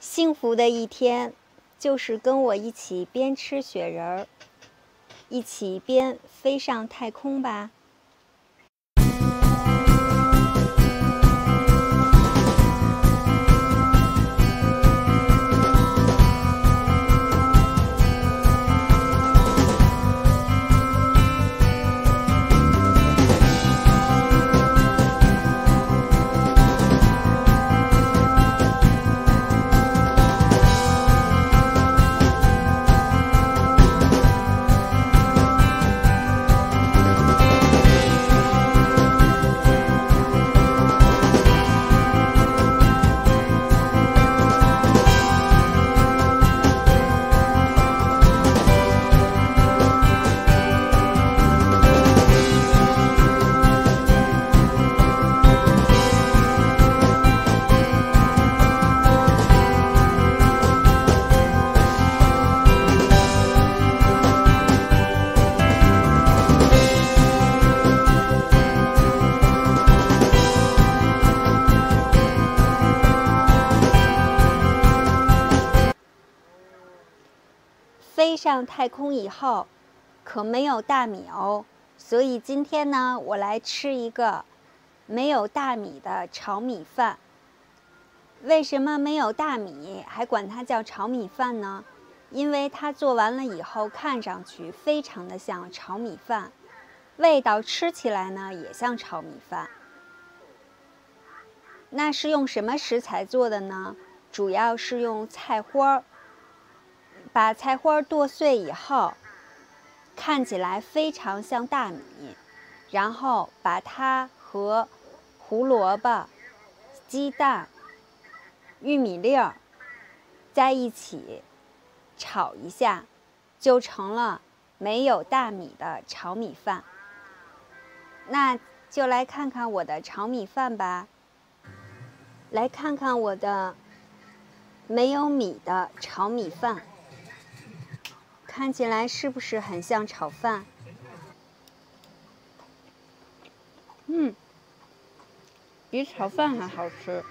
幸福的一天，就是跟我一起边吃雪人儿，一起边飞上太空吧。飞上太空以后，可没有大米哦，所以今天呢，我来吃一个没有大米的炒米饭。为什么没有大米，还管它叫炒米饭呢？因为它做完了以后，看上去非常的像炒米饭，味道吃起来呢也像炒米饭。那是用什么食材做的呢？主要是用菜花。把菜花剁碎以后，看起来非常像大米，然后把它和胡萝卜、鸡蛋、玉米粒儿在一起炒一下，就成了没有大米的炒米饭。那就来看看我的炒米饭吧，来看看我的没有米的炒米饭。看起来是不是很像炒饭？比炒饭还好吃。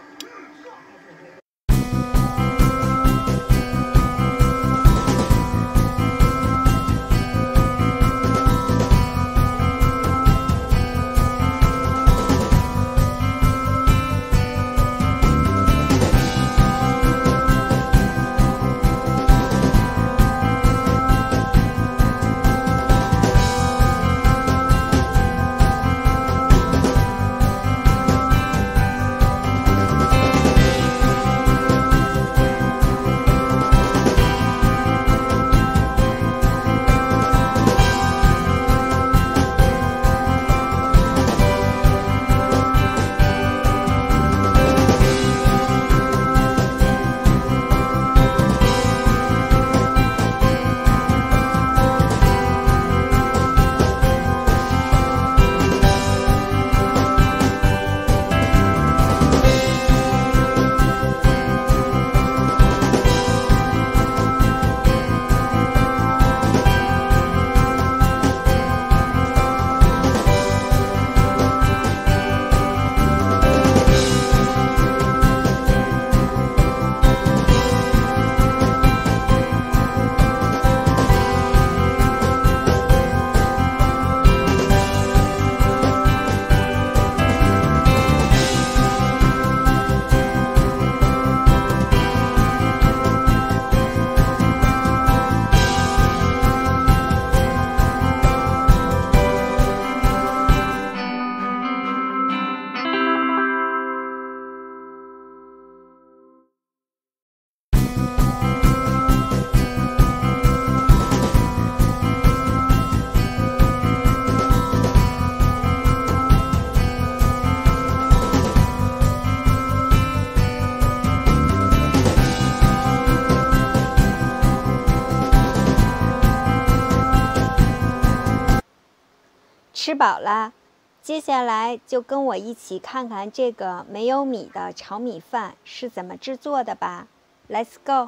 吃饱了，接下来就跟我一起看看这个没有米的炒米饭是怎么制作的吧。Let's go！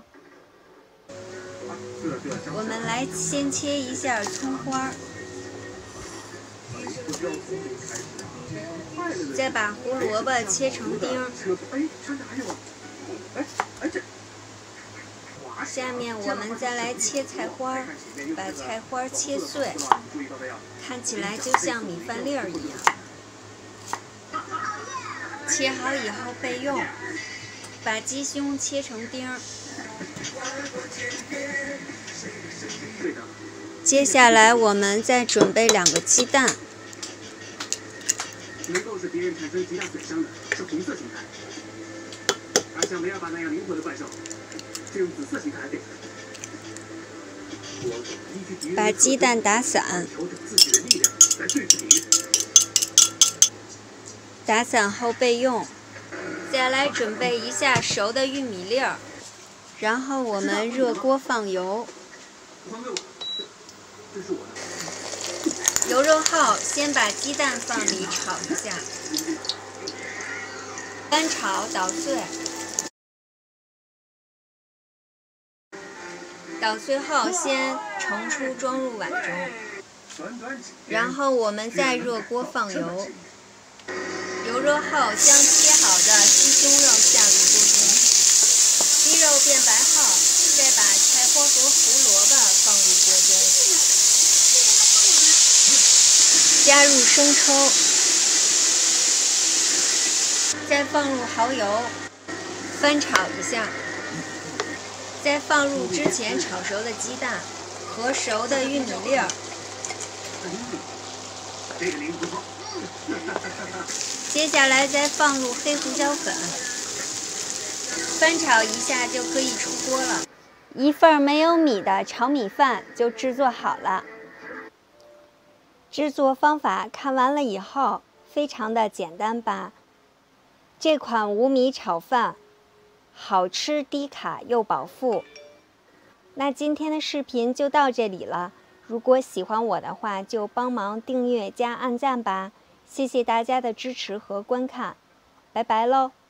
我们来先切一下葱花，再把胡萝卜切成丁。 下面我们再来切菜花，把菜花切碎，看起来就像米饭粒儿一样。切好以后备用。把鸡胸切成丁儿。接下来我们再准备2个鸡蛋。 能够使敌人产生极大损伤的是红色形态，而像梅尔巴那样灵活的怪兽，是用紫色形态来对付。 把鸡蛋打散。打散后备用。再来准备一下熟的玉米粒儿，然后我们热锅放油。油热后，先把鸡蛋放里炒一下，翻炒捣碎。捣碎后，先盛出装入碗中，然后我们再热锅放油。油热后，将切好的鸡胸肉下入锅中，鸡肉变白后，再把菜花和胡萝卜放入锅中，加入生抽，再放入蚝油，翻炒一下，再放入之前炒熟的鸡蛋和熟的玉米粒儿。接下来再放入黑胡椒粉，翻炒一下就可以出锅了。1份没有米的炒米饭就制作好了。制作方法看完了以后，非常的简单吧？这款无米炒饭，好吃低卡又饱腹。那今天的视频就到这里了。如果喜欢我的话，就帮忙订阅加按赞吧。谢谢大家的支持和观看，拜拜喽。